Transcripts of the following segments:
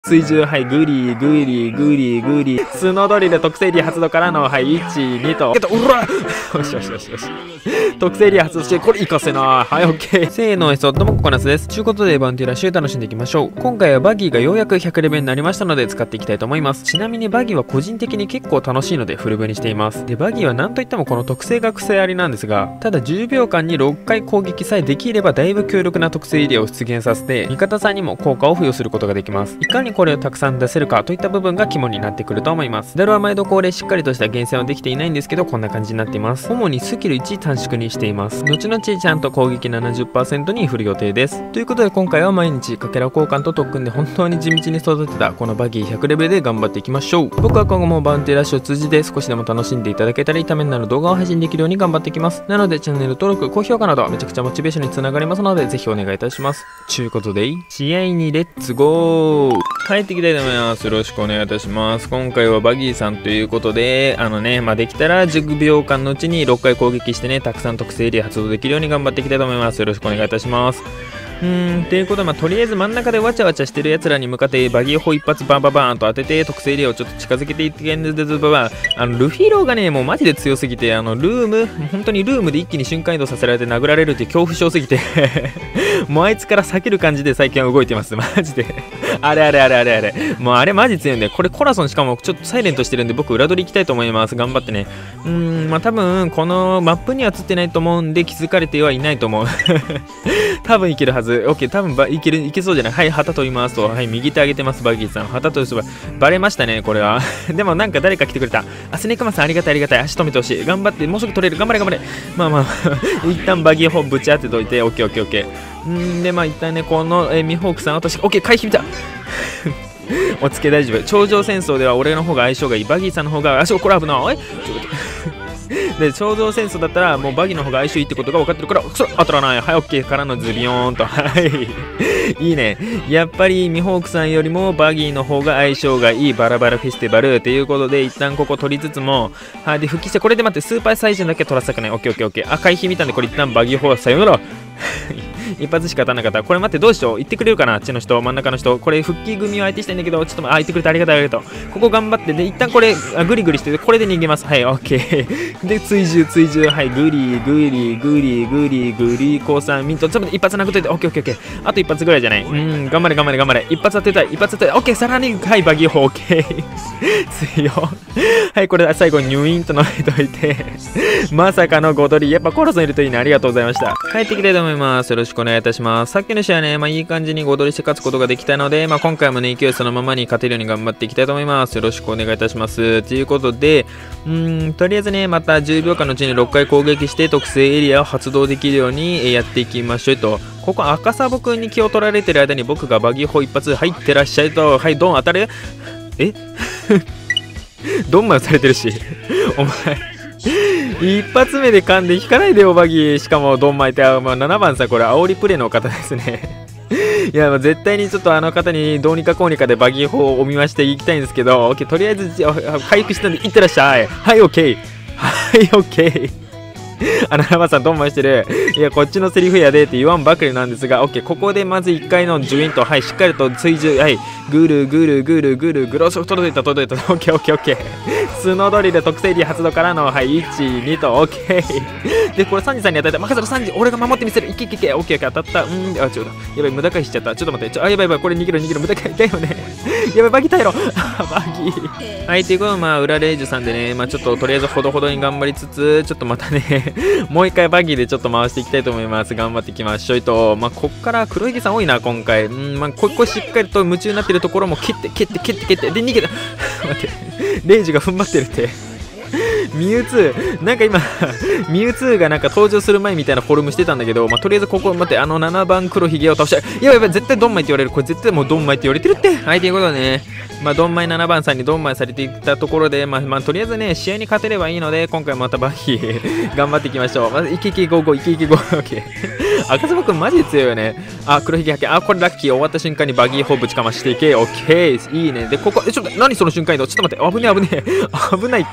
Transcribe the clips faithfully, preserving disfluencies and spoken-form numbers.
水中、はい、グリー、グリー、グリー、グリー。スノードリル特性エリア発動からの、はい、いち、にと。うらよしよしよしよし。特性エリア発動して、これ活かせな。はい、オッケー。せーの、そっともココナツです。ということで、バンティラシュー楽しんでいきましょう。今回はバギーがようやくひゃくレベルになりましたので、使っていきたいと思います。ちなみにバギーは個人的に結構楽しいので、フルブにしています。で、バギーはなんといってもこの特性が癖ありなんですが、ただじゅうびょうかんにろっかい攻撃さえできれば、だいぶ強力な特性エリアを出現させて、味方さんにも効果を付与することができます。いかにこれをたくさん出せるかといった部分が肝になってくると思います。ダルは毎度恒例しっかりとした厳選はできていないんですけど、こんな感じになっています。主にスキルいち短縮にしています。後々ちゃんと攻撃 ななじゅっパーセント に振る予定です。ということで今回は毎日かけら交換と特訓で本当に地道に育てたこのバギーひゃくレベルで頑張っていきましょう。僕は今後もバウンティラッシュを通じて少しでも楽しんでいただけたりためになる動画を配信できるように頑張っていきます。なのでチャンネル登録、高評価などめちゃくちゃモチベーションにつながりますのでぜひお願いいたします。ちゅうことで試合にレッツゴー。帰っていきたいと思います。よろしくお願いいたします。今回はバギーさんということで、あのね、まあ、できたらじゅうびょうかんのうちにろっかい攻撃してね、たくさん特性エリア発動できるように頑張っていきたいと思います。よろしくお願いいたします。うーん、ということで、まあ、とりあえず真ん中でわちゃわちゃしてる奴らに向かってバギー砲一発バンバンバーンと当てて特性エリアをちょっと近づけていってんですが、あのルフィローがね、もうマジで強すぎて、あのルーム、本当にルームで一気に瞬間移動させられて殴られるっていう恐怖症すぎてもうあいつから避ける感じで最近は動いてます。マジであれあれあれあれあれ。もうあれマジ強いんで、これコラソンしかもちょっとサイレントしてるんで僕裏取り行きたいと思います。頑張ってね。うーん、まあ多分このマップには映ってないと思うんで気づかれてはいないと思う。多分いけるはず。オッケー、多分ばいける、いけそうじゃない。はい、旗取りますと。はい、右手上げてます、バギーさん。旗取るそば。バレましたね、これは。でもなんか誰か来てくれた。あ、スネークマンさんありがたいありがたい。足止めてほしい。頑張って、もうすぐ取れる。頑張れ頑張れ。まあまあ、一旦バギー砲ぶち当てといて、オッケーオッケーオッケー。んで、まあ一旦ね、この、えー、ミホークさん、私、オッケー、回避見た。おつけ大丈夫。頂上戦争では俺の方が相性がいい。バギーさんの方が、足をこれ危ない。おいちょっとで、頂上戦争だったらもうバギーの方が相性いいってことが分かってるから、くそ当たらない。はい、オッケーからのズビヨーンと。はいいいね。やっぱりミホークさんよりもバギーの方が相性がいい。バラバラフェスティバルということで一旦ここ取りつつも、はい、で復帰して、これで待って、スーパーサイジンだけ取らせたくない。オッケーオッケーオッケー。あ、回避見たんでこれ一旦バギー方さよなら。一発しか当たらなかった。これ待って、どうしよう。言ってくれるかな、あっちの人、真ん中の人。これ復帰組を相手したいんだけど、ちょっとあ、言ってくれてありがとうありがとう。ここ頑張って、で一旦これあグリグリして、これで逃げます。はい、オッケー。で追従追従、はい、グリグリグリグリグリコーさんミント、ちょっと一発殴っといて。オッケーオッケーオッケー。あと一発ぐらいじゃない。うん、頑張れ頑張れ頑張れ。一発当てたい一発当てたい。オッケー、さらにはいバギー砲。オッケー。強はい、これ最後にニュイーンと乗れといてまさかのごドリ。やっぱコロソンいるといいね。ありがとうございました。帰ってきたいと思います。よろしくお願いいたします。さっきの試合ね、まあいい感じにごドリして勝つことができたので、まあ今回もね、勢いそのままに勝てるように頑張っていきたいと思います。よろしくお願いいたします。ということで、うーん、とりあえずね、またじゅうびょうかんのうちにろっかい攻撃して特性エリアを発動できるようにやっていきましょうと。ここ赤サボくんに気を取られてる間に僕がバギー砲一発入ってらっしゃいと。はい、ドン当たる。えドンマンされてるしお前一発目で噛んで引かないでよバギー。しかもドンマイって、まあ、ななばんさ、これ煽りプレイの方ですねいや、まあ、絶対にちょっとあの方にどうにかこうにかでバギー砲をお見ましていきたいんですけど、オッケー、とりあえず回復したんでいってらっしゃい。はい、オッケー。はい、オッケー。あの、ななばんさんドンマイしてる。いや、こっちのセリフやでって言わんばかりなんですが、オッケー、ここでまずいっかいのジュイント、はい、しっかりと追従、はい、ぐるぐるぐるぐるグロス届いた届いた。オッケーオッケーオッケー。スノードリル特性エリア発動からの、はい、いち、にと、オッケー。で、これサンジさんに当たった。任せろサンジ、俺が守ってみせる。いけいけいけ、オッケー当たった。うん、あ、ちょっと、やばい、無駄回避しちゃった。ちょっと待って、ちょ、あ、やばいやばい、これ逃げる逃げる、無駄回避だよね。やばい、バギー耐えろ。バギー。はい、ということで、まあ、裏レイジュさんでね、まあ、ちょっととりあえずほどほどに頑張りつつ、ちょっとまたね、もう一回バギーでちょっと回していきたいと思います。頑張っていきましょうと。まあ、こっから黒ひげさん多いな、今回。うん、まあ、ここしっかりと夢中になってるところも蹴って、蹴って、蹴って、蹴って、で、逃げた。待って、レイジが踏ん張ってるって。ミュウツー、なんか今、ミュウツーがなんか登場する前みたいなフォルムしてたんだけど、まあ、とりあえずここ、待って、あのななばん黒ひげを倒したい。やばいやばい、絶対ドンマイって言われる。これ絶対もうドンマイって言われてるって。はい、ということでね、まあ、ドンマイななばんさんにドンマイされていったところで、まあ、まあ、とりあえずね、試合に勝てればいいので、今回またバギー頑張っていきましょう。まず、いけいけゴーゴー、いけいけゴー、オッケー。赤サボくんマジで強いよね。あ、黒ひげ発見。あ、これラッキー。終わった瞬間にバギー砲ぶちかましていけ。オッケー。いいね。で、ここ、え、ちょっと、何その瞬間移動。ちょっと待って。危ねえ危ねえ。危ないって。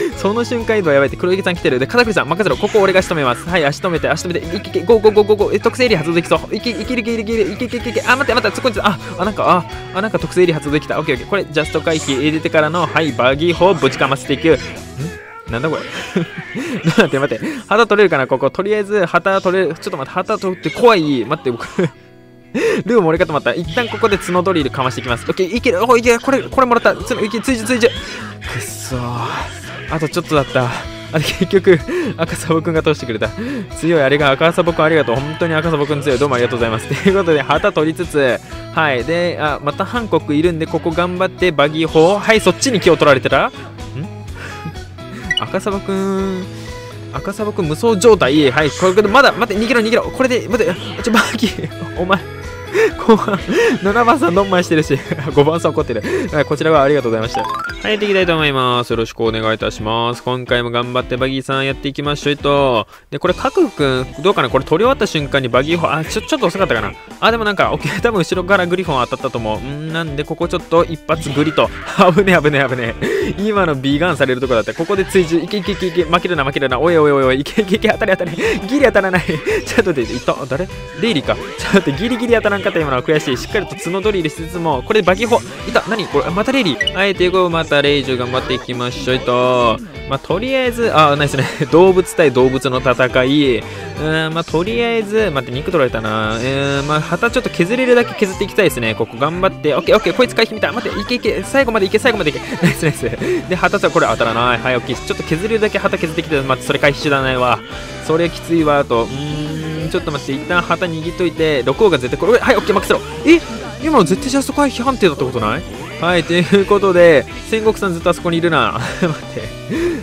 その瞬間移動やばいって、黒池さん来てる。で、片栗さん任せろ。ここ俺が仕留めます。はい、足止めて、足止めて、いけいけ、ゴーゴーゴーゴーゴー。え、特性エリア発動できそう。いけいけいけいけいけいけいけいけいけ。あ、待って待って、そこに、あ、あ、なんか、あ、あ、なんか特性エリア発動できた。オッケーオッケー。これ、ジャスト回避入れてからの、はい、バギー砲をぶちかませていく。んなんだこれ待って待って。旗取れるかなここ。とりあえず、旗取れる。ちょっと待って、旗取って怖い。待って、僕。ルーも俺かと思った。一旦ここで角ドリルかましていきます。オッケー、いける。おいける。これ、これもらった。つの、いけ、追従追従。くっそー。あとちょっとだった。あ、結局、赤サボくんが通してくれた。強い、あれが赤サボくんありがとう。本当に赤サボくん強い。どうもありがとうございます。ということで、旗取りつつ、はい。で、あ、またハンコックいるんで、ここ頑張ってバギー砲。はい、そっちに気を取られてた。ん赤サボくん、赤サボくん無双状態。はい、これでまだ、待って、逃げろ逃げろ。これで、待って、ちょ、バギー、お前。後半ななばんさんドンマイしてるしごばんさん怒ってる。こちらはありがとうございました。はい、やっていきたいと思います。よろしくお願いいたします。今回も頑張ってバギーさんやっていきましょうと。で、これ、カクくん、どうかなこれ取り終わった瞬間にバギー砲、あ、ちょ、ちょっと遅かったかな。あ、でもなんか、オッケー、多分後ろからグリフォン当たったと思う。んなんで、ここちょっと一発グリと。危ねえ危ねえ危ねえ。今のビーガンされるとこだった。ここで追従、いけいけいけいけ、負けるな負けるな。おいおいおいおい、いけいけいけ、当たり当たり。ギリ当たらない。ちょっと待って、いった、誰レイリーか。ちょっと待って、ギリギリ当たらんかった今のは悔しい。しっかりと角ドリルしつつも、これバギー砲、いた、何これ、またレイリー。はい、ということで、またレイジュ頑張っていきましょうと。まあ、とりあえず、あ、ナイスね。動物対動物の戦い。うーん、まあ、とりあえず、待って、肉取られたな。えー、まあ、旗ちょっと削れるだけ削っていきたいですね。ここ頑張って。オッケー、オッケー、こいつ回避見た。待って、いけいけ、最後までいけ、最後までいけ。ナイスナイス。で、旗さ、これ当たらない。はい、オッケー。ちょっと削れるだけ旗削ってきて、まあ、それ回避しだないわ。それきついわ、と。うーん、ちょっと待って、一旦旗握っといて、ろく号が絶対これ、はい、オッケー、任せろ。え今の絶対ジャスト回避判定だったことない？はい、ということで、戦国さんずっとあそこにいるな。待って。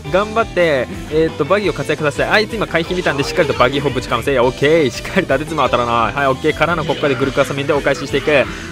頑張って、えー、っと、バギーを活躍させて、あいつ今回避見たんで、しっかりとバギー砲ぶちかませ。オッケー。しっかりと当てつも当たらない。はい、オッケー。からのここからでグルカサミンでお返ししていく。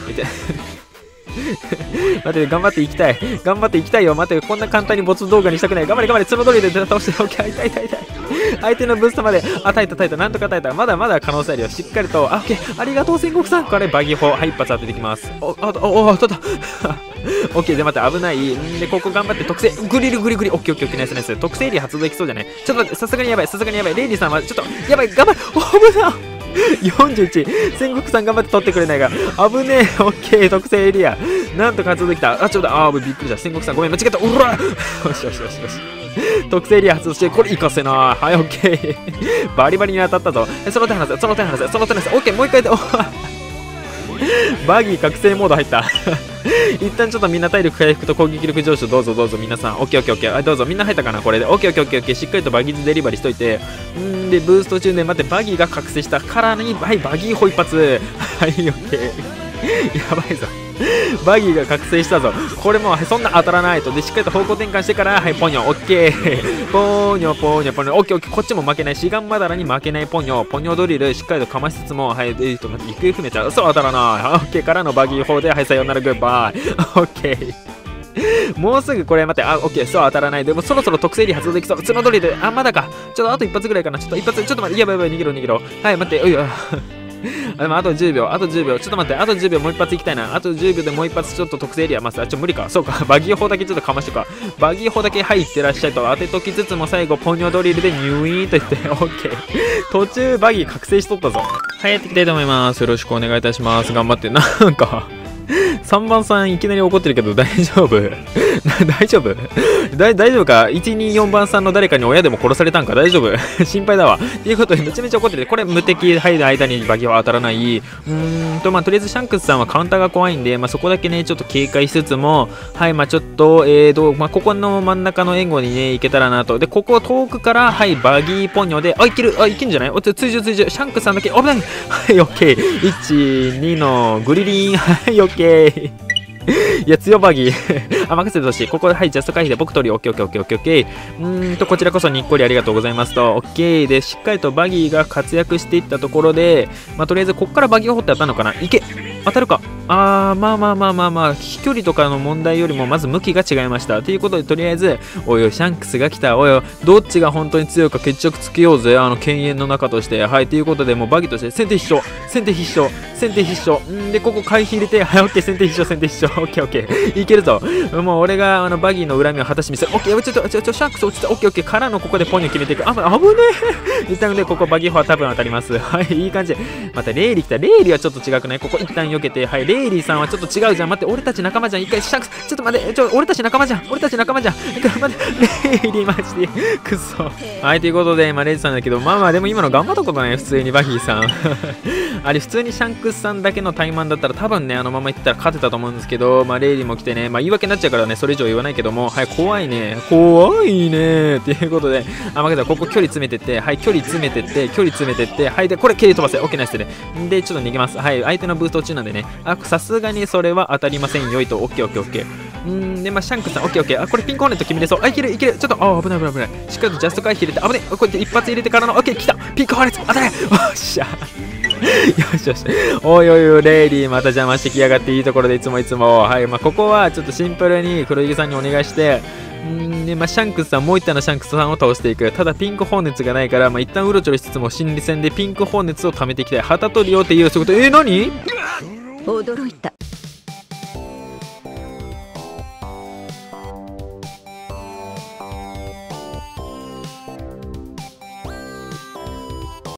待って、頑張っていきたい。頑張っていきたいよ。待って、こんな簡単にボツ動画にしたくない。頑張れ、頑張れ。角取りで倒して。オッケー。痛い痛い痛い。相手のブーストまで、あ、耐えた耐えた。なんとか耐えた。まだまだ可能性あるよ。しっかりと、あ、オッケー。ありがとう、戦国さん。これ、バギー砲。はい、一発当ててきます。お、あ、お、お、当たった。オッケー。で、待って、危ない。んで、ここ頑張って、特性、グリルグリグリ。オッケー、オッケー、オッケー、ナイスナイス。特性エリア発動できそうじゃね。ちょっと待って、さすがにやばい。さすがにやばい。レイリーさんは、ちょっと、やばい。頑張れ。お、危ない。よんじゅういち、戦国さん頑張って取ってくれないが、危ねえ、オッケー、特製エリア、なんと活動できた、あ、ちょうど、あー、びっくりした、戦国さん、ごめん、間違えた、うらよしよしよしよし、特製エリア発動して、これ、いかせな、はい、オッケー、バリバリに当たったぞ、その手離せ、その手離せ、その手離せ、オッケー、もう一回で、バギー覚醒モード入った。一旦ちょっとみんな体力回復と攻撃力上昇どうぞどうぞ皆さん。オッケーオッケーオッケー。どうぞみんな入ったかなこれで。オッケーオッケーオッケーオッケー。しっかりとバギーズデリバリーしといて。んで、ブースト中で待って、バギーが覚醒したからに、はい、バギー砲一発。はい、オッケー。やばいぞ。バギーが覚醒したぞ。これもそんな当たらないと。で、しっかりと方向転換してから、はい、ポニョ、オッケー。ポニョ、ポニョ、ポニョ、オッケー、オッケー。こっちも負けない。シガンマダラに負けないポニョ。ポニョドリル、しっかりとかましつつも、はい、えーと、待って、行方不明ちゃう。そう、当たらない。オッケーからのバギー砲で、はい、さよなら、グッバイ。オッケー。もうすぐこれ待って、あ、オッケー、そう当たらない。でもそろそろ特性に発動できそう。角ドリル、あ、まだか。ちょっとあと一発ぐらいかな。ちょっと一発、ちょっと待って、やばいやばい、逃げろ逃げろ。はい、待って、ういよ。あ、でもあとじゅうびょう、あとじゅうびょう、ちょっと待って、あとじゅうびょうもう一発いきたいな。あとじゅうびょうでもう一発ちょっと特性エリアます。あ、ちょ、無理か。そうか。バギー砲だけちょっとかましてか。バギー砲だけ入ってらっしゃいと当てときつつも最後、ポニョドリルでニューイーンと言って、オッケー。途中バギー覚醒しとったぞ。はい、やっていきたいと思います。よろしくお願いいたします。頑張って。なんか、さんばんさんいきなり怒ってるけど大丈夫大丈夫大丈夫か ?いち、に、よんばんさんの誰かに親でも殺されたんか大丈夫心配だわ。ということでめちゃめちゃ怒ってて、これ無敵入る間にバギーは当たらない。うーんと、まあ、とりあえずシャンクスさんはカウンターが怖いんで、まあ、そこだけね、ちょっと警戒しつつも、はい、まあ、ちょっと、えーと、まあ、ここの真ん中の援護にね、行けたらなと。で、ここ遠くから、はい、バギーポニョで、あ、いける、あ、いけんじゃないお、追従追従、シャンクスさんだけ、危ない。はい、オッケー。いち、にのグリリン、はい、オッケー。いや、強バギー。あ、任せてほしい。ここで、はい、ジャスト回避で僕取り、オッケーオッケーオッケーオッケーオッケー。うーんと、こちらこそにっこりありがとうございますと、オッケーで、しっかりとバギーが活躍していったところで、まあ、とりあえず、ここからバギーを掘って当たるのかないけ当たるか。あー、まあまあまあまあまあ、飛距離とかの問題よりもまず向きが違いました。ということで、とりあえず、おいおい、シャンクスが来た。おいおい、どっちが本当に強いか決着つけようぜ。あの、犬猿の中として。はい、ということで、もうバギーとして、先手必勝、先手必勝、先手必勝。んで、ここ回避入れて、はい、オッケー、先手必勝、先手必勝。オッケー、オッケー。いけるぞ。もう俺が、あの、バギーの恨みを果たし見せる。オッケー、ちょっと、ちょ、ちょ、シャンクス落ちた。オッケー、オッケー。からのここでポニョ決めていく。あ、危ねえ。一旦で、ここバギーフォア多分当たります。はい、いい感じ。また、レイリー来た。レイリーはちょっと違くない？ここ一旦避けて、はい、レイリーさんはちょっと違うじゃん。待って、俺たち仲間じゃん。一回シャンクス、ちょっと待って、ちょ、俺たち仲間じゃん。俺たち仲間じゃん。待って、レイリーマジで、くそ。はい、ということで、まあ、レイジさんだけど、まあまあ、でも今の頑張ったことない、普通にバギーさん。あれ、普通にシャンクスさんだけのタイマンだったら、多分ね、あのままいったら勝てたと思うんですけど、まあ、レイリーも来てね、まあ、言い訳になっちゃうからね、それ以上言わないけども、はい、怖いね。怖いね。っていうことで、あ、負けた。ここ距離詰めてって、はい、距離詰めてって、距離詰めてって、はい、で、これ、蹴り飛ばせ。オッケーナイスで。で、ちょっと逃げます。はい、相手のブースト中なんでね、あ、さすがにそれは当たりませんよいと、オッケーオッケーオッケー。うーん、で、まあ、シャンクスさん、オッケーオッケー。あ、これピンクホーネット決めれそう。あ、いけるいける。ちょっと、あ、危ない危ない危ない。しっかりとジャスト回避入れて、危ねえ。こうやって一発入れてからの、オッケー、来た。ピンクホーネット、当たれ。よっしゃ。よしよし。おいおいおい、レイリーまた邪魔してきやがっていいところでいつもいつも。はい、まあ、ここはちょっとシンプルに黒ひげさんにお願いして、うーんで、まあ、シャンクスさん、もう一体のシャンクスさんを倒していく。ただ、ピンク放熱がないから、まあ、一旦うろちょろしつつも、心理戦でピンク放熱を貯めていきたい。旗取りよっていう、そういうこと。えー、何？ 驚いた。